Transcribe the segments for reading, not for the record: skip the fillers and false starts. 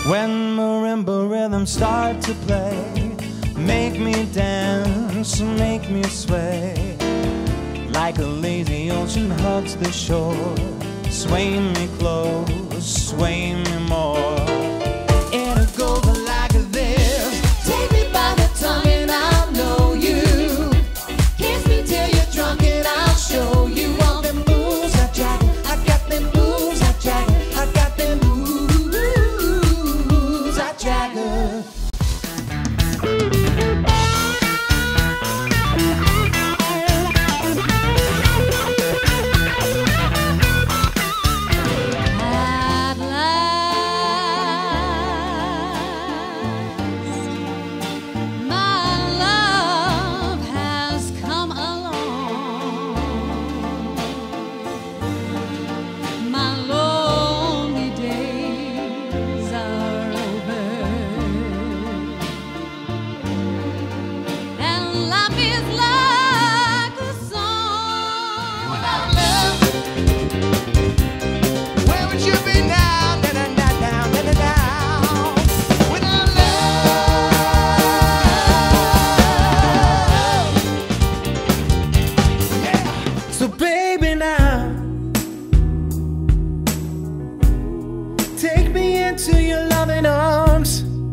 When marimba rhythms start to play, make me dance, make me sway, like a lazy ocean hugs the shore. Sway me close, sway me more. It'll go like this. Take me by the tongue and I'll know you. Kiss me till you're drunk and I'll show you all the moves I jagger. I got them moves I jagger. I got them moves I jagger. So baby now, take me into your loving arms.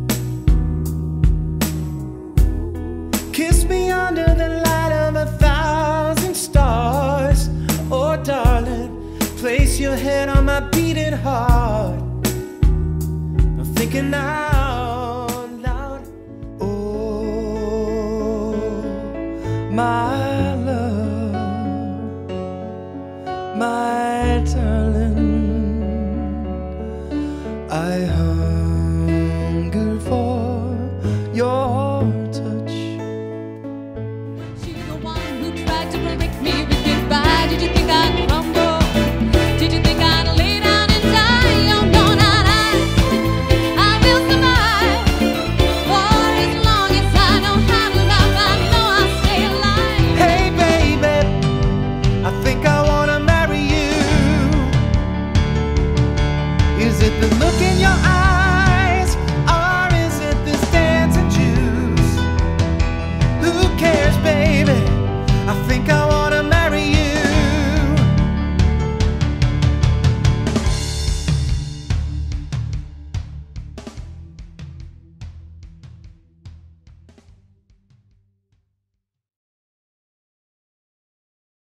Kiss me under the light of 1,000 stars. Oh darling, place your head on my beating heart. I'm thinking out loud. Oh, my love.